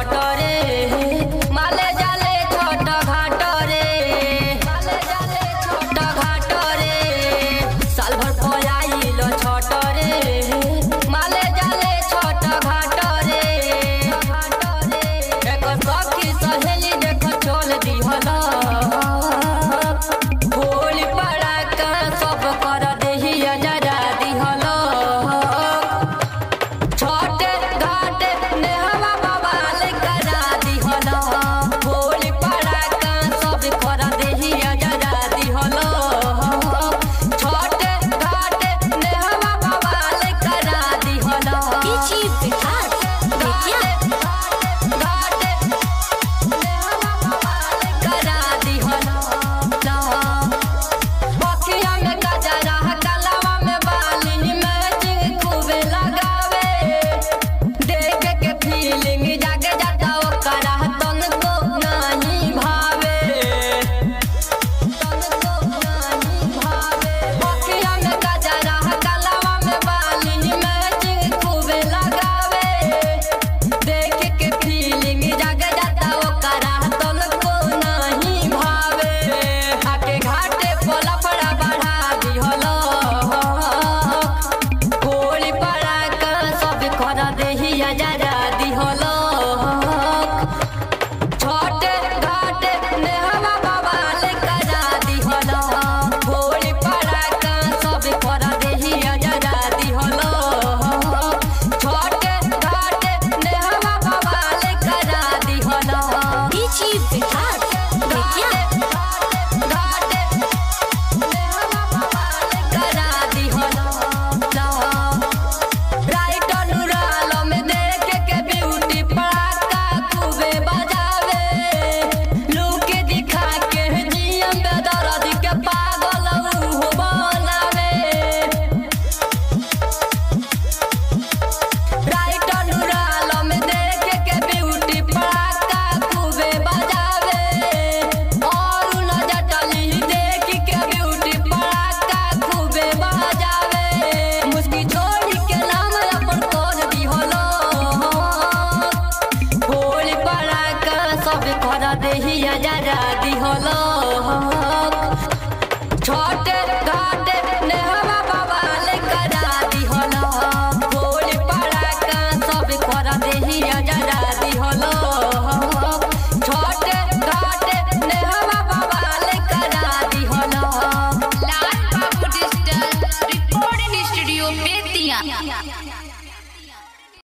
घाट रे माले जाले छोट घाट रे माले जाले छोट घाट रे साल भर पयाइल छोट रे माले जाले छोट घाट रे एक सखी सहेली देख चल दिहल होली पड़ाका सब कर देहिया जरा दिहल छोटे घाटे नेहवा बवाल करा दिहल होली पड़ाका सब कर देहिया जरा दिहल छोटे घाटे नेहवा बवाल करा दिहल देहिया जरा दिहल छोटे घाटे नेहवा बवाल करा दिहल होली पड़ाका सब कर देहिया जरा दिहल छोटे घाटे नेहवा बवाल करा दिहल घाटे नेहवा बवाल करा दिहल देहिया जरा दिहल छोटे घाटे नेहवा बवाल करा दिहल होली पड़ाका सब कर देहिया जरा दिहल छोटे घाटे नेहवा बवाल करा दिहल लाल बाबू डिजिटल रिकॉर्डिंग स्टूडियो बेतिया।